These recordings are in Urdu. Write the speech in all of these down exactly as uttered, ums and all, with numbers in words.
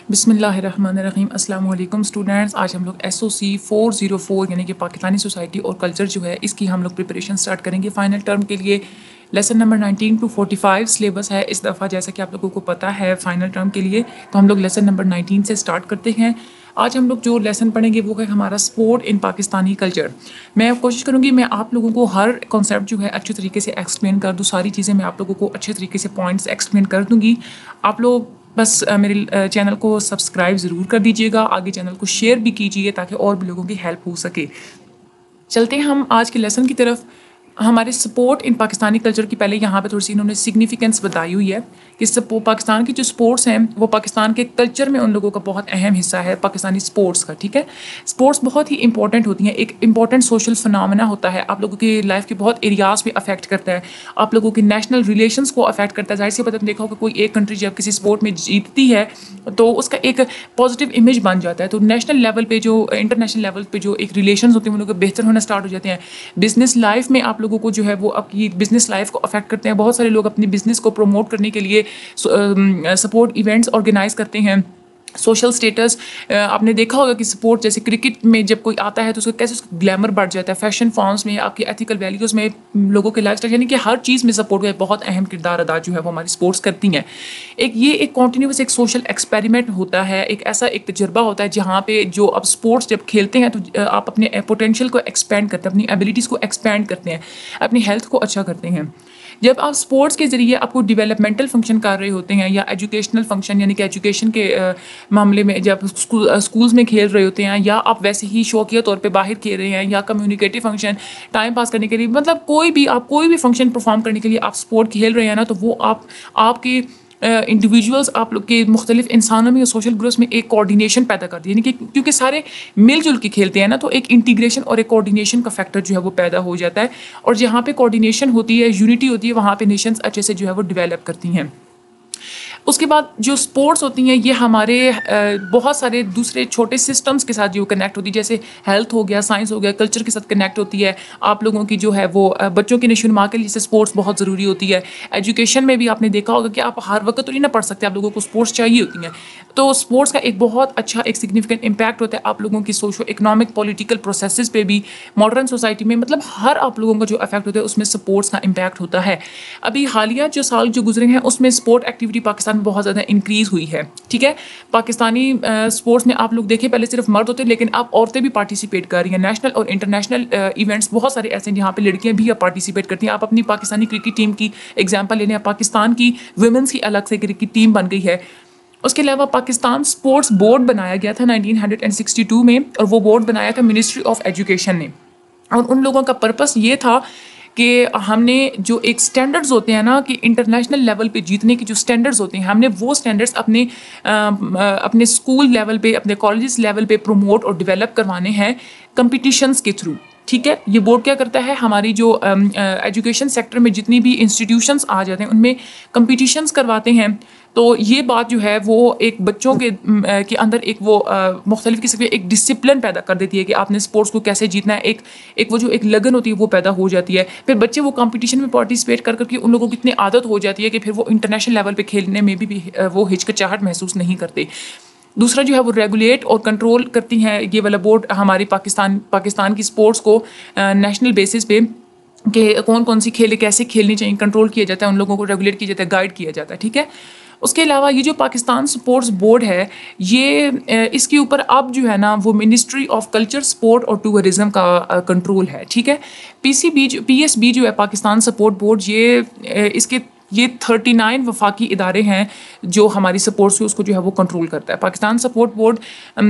بسم اللہ الرحمن الرحیم. السلام علیکم اسٹوڈنٹس. آج ہم لوگ S O C four zero four یعنی کہ پاکستانی سوسائٹی اور کلچر جو ہے اس کی ہم لوگ پریپریشن اسٹارٹ کریں گے فائنل ٹرم کے لیے. Lesson number nineteen to forty five syllabus ہے اس دفعہ, جیسا کہ آپ لوگوں کو پتہ ہے فائنل ٹرم کے لیے. تو ہم لوگ لیسن نمبر نائنٹین سے اسٹارٹ کرتے ہیں. آج ہم لوگ جو لیسن پڑھیں گے وہ ہے ہمارا سپورٹ ان پاکستانی کلچر. میں کوشش کروں گی میں آپ لوگوں کو ہر کانسیپٹ جو ہے اچھے طریقے سے ایکسپلین کر دوں. ساری چیزیں میں آپ لوگوں کو اچھے طریقے سے پوائنٹس ایکسپلین کر دوں گی. آپ لوگ بس میرے چینل کو سبسکرائب ضرور کر دیجیے گا, آگے چینل کو شیئر بھی کیجیے تاکہ اور بھی لوگوں کی ہیلپ ہو سکے. چلتے ہیں ہم آج کے لیسن کی طرف. ہمارے سپورٹ ان پاکستانی کلچر کی پہلے یہاں پہ تھوڑی سی انہوں نے سگنیفیکینس بتائی ہوئی ہے کہ پاکستان کی جو سپورٹس ہیں وہ پاکستان کے کلچر میں ان لوگوں کا بہت اہم حصہ ہے پاکستانی سپورٹس کا. ٹھیک ہے, سپورٹس بہت ہی امپورٹنٹ ہوتی ہیں, ایک امپورٹنٹ سوشل فنامنا ہوتا ہے, آپ لوگوں کی لائف کے بہت ایریاز پہ افیکٹ کرتا ہے, آپ لوگوں کی نیشنل ریلیشنس کو افیکٹ کرتا ہے. ظاہر سی بات آپ نے دیکھا ہوگا کوئی ایک کنٹری جب کسی سپورٹ میں جیتتی ہے تو اس کا ایک پازیٹیو امیج بن جاتا ہے. تو نیشنل لیول پہ جو انٹرنیشنل لیول پہ جو ایک ریلیشنز ہوتے ہیں وہ لوگ بہتر ہونا اسٹارٹ ہو جاتے ہیں. بزنس لائف میں آپ لوگوں کو جو ہے وہ آپ کی بزنس لائف کو افیکٹ کرتے ہیں. بہت سارے لوگ اپنی بزنس کو پروموٹ کرنے کے لیے سپورٹ ایونٹس آرگنائز کرتے ہیں. سوشل اسٹیٹس آپ نے دیکھا ہوگا کہ سپورٹ جیسے کرکٹ میں جب کوئی آتا ہے تو اس کا کیسے اس کا گلیمر بڑھ جاتا ہے. فیشن فارمس میں, آپ کی ایتھیکل ویلیوز میں, لوگوں کے لائف اسٹائل, یعنی کہ ہر چیز میں سپورٹ کا بہت اہم کردار ادا جو ہے وہ ہماری سپورٹس کرتی ہیں. ایک یہ ایک کنٹینیوس ایک سوشل ایکسپیریمنٹ ہوتا ہے, ایک ایسا ایک تجربہ ہوتا ہے جہاں پہ جو آپ سپورٹس جب کھیلتے ہیں تو آپ اپنے پوٹینشیل کو ایکسپینڈ کرتے ہیں, اپنی ایبلٹیز کو ایکسپینڈ کرتے ہیں, اپنی ہیلتھ کو اچھا کرتے ہیں. جب آپ اسپورٹس کے ذریعے آپ کو ڈیولپمنٹل فنکشن کر رہے ہوتے ہیں یا ایجوکیشنل فنکشن یعنی کہ ایجوکیشن کے معاملے میں جب اسکولس میں کھیل رہے ہوتے ہیں یا آپ ویسے ہی شوقیہ طور پہ باہر کھیل رہے ہیں یا کمیونیکیٹیو فنکشن ٹائم پاس کرنے کے لیے, مطلب کوئی بھی آپ کوئی بھی فنکشن پرفارم کرنے کے لیے آپ اسپورٹ کھیل رہے ہیں نا, تو وہ آپ آپ کے انڈیویجولس آپ لوگ کے مختلف انسانوں میں اور سوشل گروپس میں ایک کوآرڈینیشن پیدا کرتی ہے. یعنی کہ کیونکہ سارے مل جل کے کھیلتے ہیں نا, تو ایک انٹیگریشن اور ایک کوآرڈینیشن کا فیکٹر جو ہے وہ پیدا ہو جاتا ہے. اور جہاں پہ کوآرڈینیشن ہوتی ہے, یونٹی ہوتی ہے, وہاں پہ نیشنز اچھے سے جو ہے وہ ڈیولپ کرتی ہیں. اس کے بعد جو سپورٹس ہوتی ہیں یہ ہمارے بہت سارے دوسرے چھوٹے سسٹمس کے ساتھ جو کنیکٹ ہوتی ہے, جیسے ہیلتھ ہو گیا, سائنس ہو گیا, کلچر کے ساتھ کنیکٹ ہوتی ہے. آپ لوگوں کی جو ہے وہ بچوں کی نشو و نما کے لیے سپورٹس بہت ضروری ہوتی ہے. ایجوکیشن میں بھی آپ نے دیکھا ہوگا کہ آپ ہر وقت تو نہیں نہ پڑھ سکتے, آپ لوگوں کو سپورٹس چاہیے ہوتی ہیں. تو سپورٹس کا ایک بہت اچھا ایک سگنیفیکینٹ امپیکٹ ہوتا ہے آپ لوگوں کی سوشو اکنامک پولیٹیکل پروسیسز پہ بھی, ماڈرن سوسائٹی میں, مطلب ہر آپ لوگوں کا جو افیکٹ ہوتا ہے اس میں سپورٹس کا امپیکٹ ہوتا ہے. ابھی حالیہ جو سال جو گزرے ہیں اس میں سپورٹ ایکٹیویٹی پاکستان میں بہت زیادہ انکریز ہوئی ہے. ٹھیک ہے, پاکستانی اسپورٹس میں آپ لوگ دیکھیں پہلے صرف مرد ہوتے لیکن اب عورتیں بھی پارٹیسپیٹ کر رہی ہیں. نیشنل اور انٹرنیشنل ایونٹس بہت سارے ایسے ہیں جہاں پہ لڑکیاں بھی اب پارٹیسپیٹ کرتی ہیں. آپ اپنی پاکستانی کرکٹ ٹیم کی ایگزامپل لے لیں, پاکستان کی ویمنس کی الگ سے کرکٹ ٹیم بن گئی ہے. اس کے علاوہ پاکستان اسپورٹس بورڈ بنایا گیا تھا nineteen hundred and sixty two میں, اور وہ بورڈ بنایا تھا منسٹری آف ایجوکیشن نے. اور ان لوگوں کا پرپس یہ تھا کہ ہم نے جو ایک اسٹینڈرڈز ہوتے ہیں نا, کہ انٹرنیشنل لیول پہ جیتنے کی جو اسٹینڈرڈز ہوتے ہیں, ہم نے وہ اسٹینڈرڈز اپنے اپنے اسکول لیول پہ, اپنے کالجز لیول پہ پروموٹ اور ڈیولپ کروانے ہیں کمپٹیشنس کے تھرو. ٹھیک ہے, یہ بورڈ کیا کرتا ہے, ہماری جو ایجوکیشن سیکٹر میں جتنی بھی انسٹیٹیوشنس آ جاتے ہیں ان میں کمپٹیشنس کرواتے ہیں. تو یہ بات جو ہے وہ ایک بچوں کے کے اندر ایک وہ مختلف قسم کے ایک ڈسپلن پیدا کر دیتی ہے کہ آپ نے اسپورٹس کو کیسے جیتنا ہے. ایک ایک وہ جو ایک لگن ہوتی ہے وہ پیدا ہو جاتی ہے. پھر بچے وہ کمپٹیشن میں پارٹیسپیٹ کر کر کے ان لوگوں کی اتنی عادت ہو جاتی ہے کہ پھر وہ انٹرنیشنل لیول پہ کھیلنے میں بھی وہ ہچکچاہٹ محسوس نہیں کرتے. دوسرا جو ہے وہ ریگولیٹ اور کنٹرول کرتی ہیں یہ والا بورڈ ہماری پاکستان پاکستان کی اسپورٹس کو نیشنل بیسس پہ, کہ کون کون سی کھیلیں کیسے کھیلنی چاہیے, کنٹرول کیا جاتا ہے, ان لوگوں کو ریگولیٹ کیا جاتا ہے, گائیڈ کیا جاتا ہے. ٹھیک ہے, اس کے علاوہ یہ جو پاکستان سپورٹس بورڈ ہے یہ اس کے اوپر اب جو ہے نا وہ منسٹری آف کلچر, اسپورٹ اور ٹورزم کا کنٹرول ہے. ٹھیک ہے, P C B P S B جو ہے پاکستان سپورٹ بورڈ, یہ اس کے یہ تھرٹی نائن وفاقی ادارے ہیں جو ہماری سپورٹس کو اس کو جو ہے وہ کنٹرول کرتا ہے. پاکستان سپورٹ بورڈ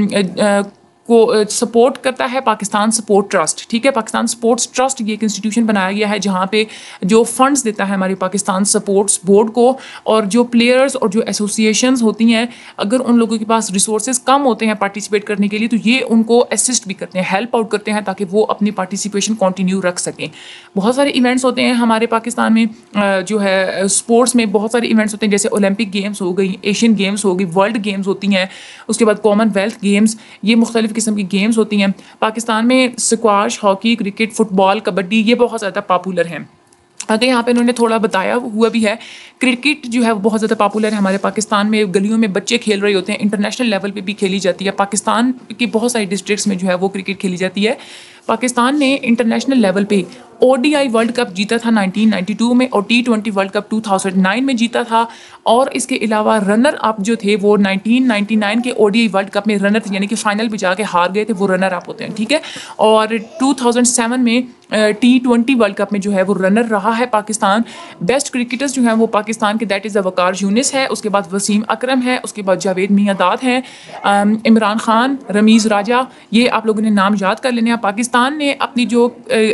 کو سپورٹ کرتا ہے پاکستان سپورٹ ٹرسٹ. ٹھیک ہے, پاکستان سپورٹس ٹرسٹ یہ ایک انسٹیٹیوشن بنایا گیا ہے جہاں پہ جو فنڈس دیتا ہے ہماری پاکستان سپورٹس بورڈ کو, اور جو پلیئرز اور جو ایسوسیشنز ہوتی ہیں اگر ان لوگوں کے پاس ریسورسز کم ہوتے ہیں پارٹیسپیٹ کرنے کے لیے تو یہ ان کو اسسٹ بھی کرتے ہیں, ہیلپ آؤٹ کرتے ہیں تاکہ وہ اپنی پارٹیسپیشن کنٹینیو رکھ سکیں. بہت سارے ایونٹس ہوتے ہیں ہمارے پاکستان میں جو ہے اسپورٹس میں, بہت سارے ایونٹس ہوتے ہیں جیسے اولمپک گیمس ہو گئی, ایشین گیمس ہو گئی, ورلڈ گیمس ہوتی ہیں, اس کے بعد کامن ویلتھ گیمس, یہ مختلف قسم کی گیمس ہوتی ہیں. پاکستان میں squash, hockey, cricket, football, kabaddi یہ بہت زیادہ پاپولر ہیں. اگر یہاں پہ انہوں نے تھوڑا بتایا ہوا بھی ہے. کرکٹ جو ہے وہ بہت زیادہ پاپولر ہے ہمارے پاکستان میں, گلیوں میں بچے کھیل رہے ہوتے ہیں, انٹرنیشنل لیول پہ بھی کھیلی جاتی ہے. پاکستان کی بہت ساری ڈسٹرکٹس میں جو ہے وہ کرکٹ کھیلی جاتی ہے. پاکستان نے انٹرنیشنل لیول پہ O D I world cup جیتا تھا نائنٹین نائنٹی ٹو میں, اور T twenty world cup two thousand nine میں جیتا تھا. اور اس کے علاوہ رنر اپ جو تھے وہ نائنٹین نائنٹی نائن کے O D I world cup میں رنر تھے, یعنی کہ فائنل پہ جا کے ہار گئے تھے, وہ رنر اپ ہوتے ہیں, ٹھیک ہے. اور ٹو تھاؤزینڈ سیون میں ٹی ٹوینٹی ورلڈ کپ میں جو ہے وہ رنر رہا ہے پاکستان. بیسٹ کرکٹرز جو ہیں وہ پاکستان کے دیٹ از وقار یونس ہے, اس کے بعد وسیم اکرم ہے, اس کے بعد جاوید میاں داد ہیں, عمران خان, رمیز راجہ, یہ آپ لوگوں نے نام یاد کر لینے ہیں. پاکستان نے اپنی جو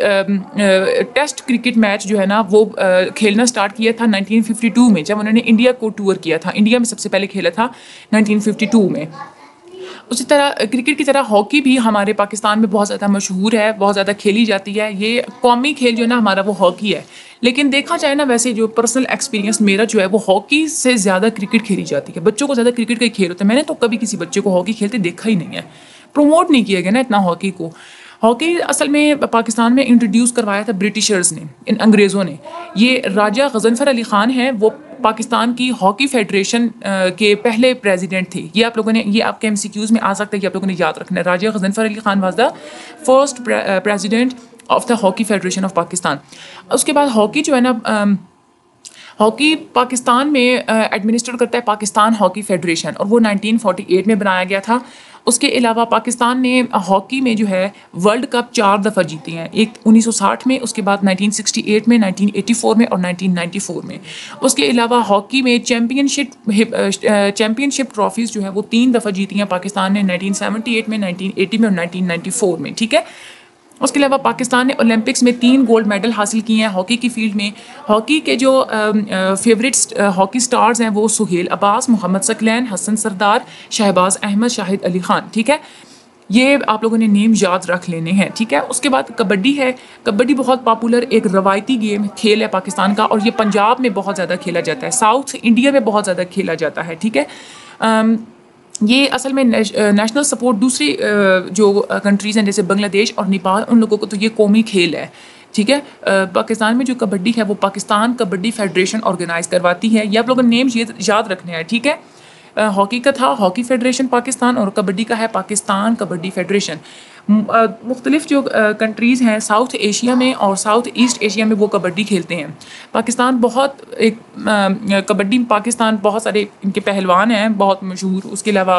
ٹیسٹ کرکٹ میچ جو ہے نا وہ کھیلنا اسٹارٹ کیا تھا نائنٹین ففٹی ٹو میں, جب انہوں نے انڈیا کو ٹور کیا تھا. انڈیا میں سب سے پہلے کھیلا تھا نائنٹین ففٹی ٹو میں. اسی طرح کرکٹ کی طرح ہاکی بھی ہمارے پاکستان میں بہت زیادہ مشہور ہے, بہت زیادہ کھیلی جاتی ہے. یہ قومی کھیل جو ہے نا ہمارا وہ ہاکی ہے. لیکن دیکھا جائے نا ویسے جو پرسنل ایکسپیرینس میرا جو ہے وہ ہاکی سے زیادہ کرکٹ کھیلی جاتی ہے. بچوں کو زیادہ کرکٹ کا ہی کھیل ہوتا ہے. میں نے تو کبھی کسی بچے کو ہاکی کھیلتے دیکھا ہی نہیں ہے, پروموٹ نہیں کیا گیا نا اتنا ہاکی کو. ہاکی اصل میں پاکستان میں انٹروڈیوس کروایا تھا برٹشرز نے, ان انگریزوں نے. یہ راجہ غضنفر علی خان ہیں, وہ پاکستان کی ہاکی فیڈریشن کے پہلے پریزیڈنٹ تھے. یہ آپ لوگوں نے, یہ آپ کے ایم سی کیوز میں آ سکتا ہے, یہ آپ لوگوں نے یاد رکھنا ہے. Raja Ghazanfar Ali Khan was the first president of the hockey federation of Pakistan. اس کے بعد ہاکی جو ہے نا, ہاکی پاکستان میں ایڈمنسٹر کرتا ہے پاکستان ہاکی فیڈریشن, اور وہ نائنٹین فورٹی ایٹ میں بنایا گیا تھا. اس کے علاوہ پاکستان نے ہاکی میں جو ہے ورلڈ کپ چار دفعہ جیتے ہیں, ایک انیس سو ساٹھ میں, اس کے بعد نائنٹین سکسٹی ایٹ میں, نائنٹین ایٹی فور میں, اور نائنٹین نائنٹی فور میں. اس کے علاوہ ہاکی میں championship championship trophies جو ہے وہ تین دفعہ جیتی ہیں پاکستان نے, نائنٹین سیونٹی ایٹ میں, نائنٹین ایٹی میں, اور نائنٹین نائنٹی فور میں, ٹھیک ہے. اس کے علاوہ پاکستان نے اولمپکس میں تین گولڈ میڈل حاصل کیے ہیں ہاکی کی فیلڈ میں. ہاکی کے جو فیوریٹ ہاکی سٹارز ہیں وہ سہیل عباس, محمد ثقلین, حسن سردار, شہباز احمد, شاہد علی خان, ٹھیک ہے. یہ آپ لوگوں نے نیم یاد رکھ لینے ہیں, ٹھیک ہے. اس کے بعد کبڈی ہے. کبڈی بہت پاپولر ایک روایتی گیم کھیل ہے پاکستان کا, اور یہ پنجاب میں بہت زیادہ کھیلا جاتا ہے, ساؤتھ انڈیا میں بہت زیادہ کھیلا جاتا ہے, ٹھیک ہے. یہ اصل میں نیشنل سپورٹ دوسری جو کنٹریز ہیں جیسے بنگلہ دیش اور نیپال, ان لوگوں کو تو یہ قومی کھیل ہے, ٹھیک ہے. پاکستان میں جو کبڈی ہے وہ پاکستان کبڈی فیڈریشن آرگنائز کرواتی ہے. یہ آپ لوگوں نے نیم یاد رکھنے ہیں, ٹھیک ہے. ہاکی کا تھا ہاکی فیڈریشن پاکستان, اور کبڈی کا ہے پاکستان کبڈی فیڈریشن. مختلف جو کنٹریز ہیں ساؤتھ ایشیا میں اور ساؤتھ ایسٹ ایشیا میں وہ کبڈی کھیلتے ہیں. پاکستان بہت ایک کبڈی پاکستان بہت سارے ان کے پہلوان ہیں بہت مشہور. اس کے علاوہ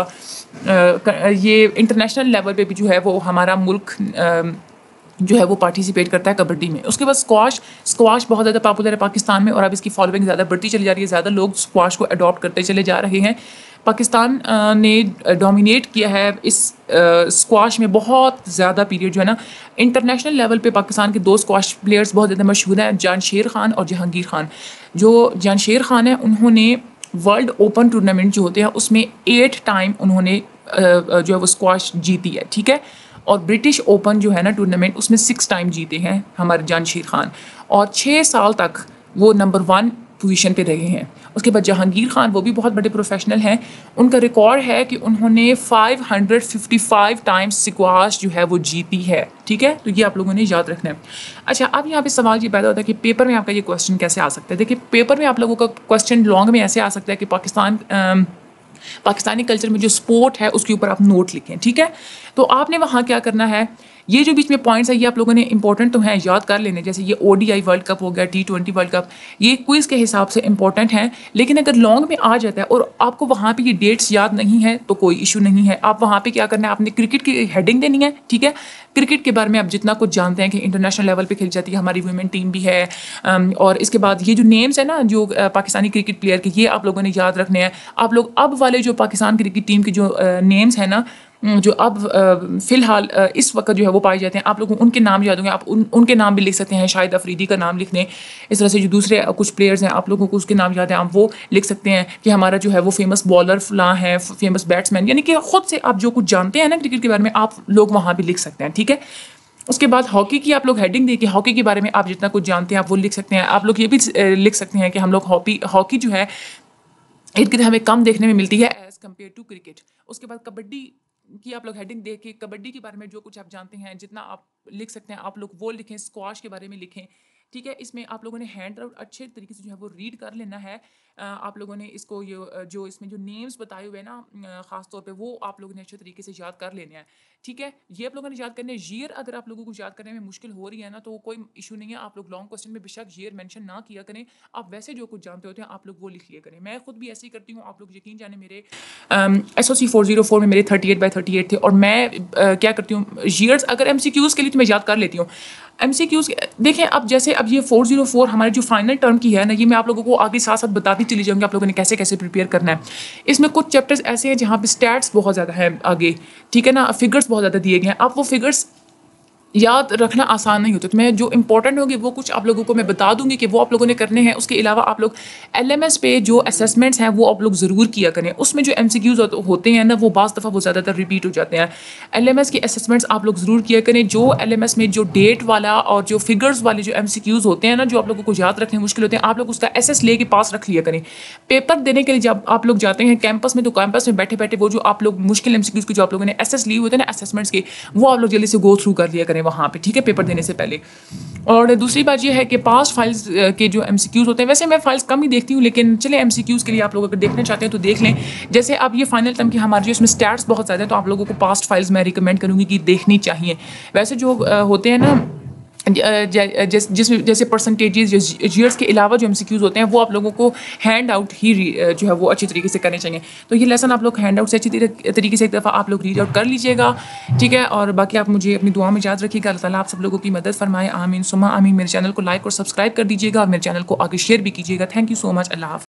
یہ انٹرنیشنل لیول پہ بھی جو ہے وہ ہمارا ملک جو ہے وہ پارٹیسپیٹ کرتا ہے کبڈی میں. اس کے بعد اسکواش اسکواش بہت زیادہ پاپولر ہے پاکستان میں, اور اب اس کی فالوئنگ زیادہ بڑھتی چلی جا رہی ہے, زیادہ لوگ اسکواش کو اڈاپٹ کرتے چلے جا رہے ہیں. پاکستان نے ڈومینیٹ کیا ہے اس اسکواش میں بہت زیادہ پیریڈ جو ہے نا. انٹرنیشنل لیول پہ پاکستان کے دو اسکواش پلیئرز بہت زیادہ مشہور ہیں, جان شیر خان اور جہانگیر خان. جو جان شیر خان ہیں انہوں نے ورلڈ اوپن ٹورنامنٹ جو ہوتے ہیں اس میں ایٹ ٹائم انہوں نے جو ہے وہ اسکواش جیتی ہے, ٹھیک ہے. اور برٹش اوپن جو ہے نا ٹورنامنٹ اس میں سکس ٹائم جیتے ہیں ہمارے جان شیر خان, اور چھ سال تک وہ نمبر ون پوزیشن پہ رہے ہیں. اس کے بعد جہانگیر خان وہ بھی بہت بڑے پروفیشنل ہیں. ان کا ریکارڈ ہے کہ انہوں نے five hundred fifty five times squash جو ہے وہ جیتی ہے, ٹھیک ہے. تو یہ آپ لوگوں نے یاد رکھنا ہے. اچھا, اب یہاں پہ سوال یہ پیدا ہوتا ہے کہ پیپر میں آپ کا یہ کویشچن کیسے آ سکتا ہے. دیکھیے پیپر میں آپ لوگوں کا کویشچن لانگ میں ایسے آ سکتا ہے کہ پاکستان پاکستانی کلچر میں جو اسپورٹ ہے اس کے اوپر آپ نوٹ لکھیں, ٹھیک ہے. تو آپ نے وہاں کیا کرنا ہے, یہ جو بیچ میں پوائنٹس ہیں یہ آپ لوگوں نے امپورٹنٹ تو ہیں یاد کر لینے, جیسے یہ O D I world cup ہو گیا, ٹی ٹوینٹی ورلڈ کپ, یہ کوئز کے حساب سے امپورٹنٹ ہیں. لیکن اگر لانگ میں آ جاتا ہے اور آپ کو وہاں پہ یہ ڈیٹس یاد نہیں ہے تو کوئی ایشو نہیں ہے. آپ وہاں پہ کیا کرنا ہے, آپ نے کرکٹ کی ہیڈنگ دینی ہے, ٹھیک ہے. کرکٹ کے بارے میں آپ جتنا کچھ جانتے ہیں کہ انٹرنیشنل لیول پہ کھیلی جاتی ہے, ہماری ویمن ٹیم بھی ہے, اور اس کے بعد یہ جو نیمز ہیں نا جو پاکستانی کرکٹ پلیئر کے, یہ آپ لوگوں نے یاد رکھنے ہیں. آپ لوگ اب والے جو پاکستان کرکٹ ٹیم کے جو نیمز ہیں نا جو اب فی الحال اس وقت جو ہے وہ پائے جاتے ہیں, آپ لوگوں ان کے نام یاد ہوں گے. آپ ان ان کے نام بھی لکھ سکتے ہیں, شاہد افریدی کا نام لکھ لیں. اس طرح سے جو دوسرے کچھ پلیئرز ہیں آپ لوگوں کو اس کے نام یاد ہیں, آپ وہ لکھ سکتے ہیں کہ ہمارا جو ہے وہ فیمس بالر فلاں ہے, فیمس بیٹسمین, یعنی کہ خود سے آپ جو کچھ جانتے ہیں نا کرکٹ کے بارے میں آپ لوگ وہاں بھی لکھ سکتے ہیں, ٹھیک ہے. اس کے بعد ہاکی کی آپ لوگ ہیڈنگ دیں کہ ہاکی کے بارے میں آپ جتنا کچھ جانتے ہیں آپ وہ لکھ سکتے ہیں. آپ لوگ یہ بھی لکھ سکتے ہیں کہ ہم لوگ ہاکی ہاکی جو ہے ارد گرد ہمیں کم دیکھنے میں ملتی ہے ایز کمپیئر ٹو کرکٹ. اس کے بعد کبڈی کی آپ لوگ ہیڈنگ دیکھ کے کبڈی کے بارے میں جو کچھ آپ جانتے ہیں جتنا آپ لکھ سکتے ہیں آپ لوگ وہ لکھیں. اسکواش کے بارے میں لکھیں, ٹھیک ہے. اس میں آپ لوگوں نے ہینڈ آؤٹ اچھے طریقے سے جو ہے وہ ریڈ کر لینا ہے. آپ لوگوں نے اس کو یہ جو اس میں جو نیمز بتائے ہوئے ہیں نا خاص طور پہ وہ آپ لوگوں نے اچھے طریقے سے یاد کر لینے ہیں. ٹھیک ہے, یہ آپ لوگوں نے یاد کرنے ہیں. ایئر اگر آپ لوگوں کو یاد کرنے میں مشکل ہو رہی ہے نا تو کوئی ایشو نہیں ہے, آپ لوگ لانگ کوسچن میں بے شک ایئر مینشن نہ کیا کریں. آپ ویسے جو کچھ جانتے ہوتے ہیں آپ لوگ وہ لکھ لیا کریں. میں خود بھی ایسے ہی کرتی ہوں. آپ لوگ یقین جانے میرے S O C four zero four میں میرے thirty eight by thirty eight تھے, اور میں کیا کرتی ہوں ایئرس اگر ایم سی کیوز کے لیے تو میں یاد کر لیتی ہوں. ایم سی کیوز دیکھیں اب جیسے اب یہ فور زیرو فور ہمارے جو فائنل ٹرم کی ہے نا, یہ میں آپ لوگوں کو آگے ساتھ ساتھ بتاتی چلی جاؤں گی آپ لوگوں نے کیسے کیسے پریپیئر کرنا ہے. اس میں کچھ چیپٹرز ایسے ہیں جہاں پہ اسٹیٹس بہت زیادہ ہیں آگے, ٹھیک ہے نا, فگرس بہت زیادہ دیے گئے ہیں. اب وہ فگرس یاد رکھنا آسان نہیں ہوتا, تو میں جو امپورٹنٹ ہوگی وہ کچھ آپ لوگوں کو میں بتا دوں گی کہ وہ آپ لوگوں نے کرنے ہیں. اس کے علاوہ آپ لوگ ایل ایم ایس پہ جو اسیسمنٹس ہیں وہ آپ لوگ ضرور کیا کریں. اس میں جو ایم سی کیوز ہوتے ہیں نا وہ بعض دفعہ وہ زیادہ تر ریپیٹ ہو جاتے ہیں. ایل ایم ایس کے اسیسمنٹس آپ لوگ ضرور کیا کریں. جو ایل ایم ایس میں جو ڈیٹ والا اور جو فگرز والے جو ایم سی کیوز ہوتے ہیں نا جو آپ لوگوں کو یاد رکھنے مشکل ہوتے ہیں, آپ لوگ اس کا ایس ایس لے کے پاس رکھ لیا کریں. پیپر دینے کے لیے جب آپ لوگ جاتے ہیں کیمپس میں تو کیمپس میں بیٹھے بیٹھے وہ جو آپ لوگ مشکل ایم سی کیوز کے جو آپ لوگوں نے ایس ایس لیے ہوتے ہیں نا اسیسمنٹس کے, وہ آپ لوگ جلدی سے گو تھرو کر لیا کریں وہاں پہ, ٹھیک ہے, پیپر دینے سے پہلے. اور دوسری بات یہ ہے کہ پاسٹ فائلز کے جو ایم سی کیوز ہوتے ہیں, ویسے میں فائلز کم ہی دیکھتی ہوں لیکن چلیں ایم سی کیوز کے لیے آپ لوگ اگر دیکھنا چاہتے ہیں تو دیکھ لیں. جیسے اب یہ فائنل ٹرم کی ہماری جو اس میں اسٹیٹس بہت زیادہ ہیں تو آپ لوگوں کو پاسٹ فائلز میں ریکمینڈ کروں گی کہ دیکھنی چاہیے. ویسے جو ہوتے ہیں نا جس میں جیسے پرسنٹیجز ایئرس کے علاوہ جو ایم سی کیوز ہوتے ہیں وہ آپ لوگوں کو ہینڈ آؤٹ ہی جو ہے وہ اچھی طریقے سے کرنے چاہیے. تو یہ لیسن آپ لوگ ہینڈ آؤٹ سے اچھی طریقے سے ایک دفعہ آپ لوگ ریڈ آؤٹ کر لیجیے گا, ٹھیک ہے. اور باقی آپ مجھے اپنی دعا میں یاد رکھیے گا. اللہ تعالیٰ آپ سب لوگوں کی مدد فرمائے, آمین ثم آمین. میرے چینل کو لائک اور سبسکرائب کر دیجیے گا اور میرے چینل کو آگے شیئر بھی کیجیے گا. تھینک یو سو مچ. اللہ حافظ.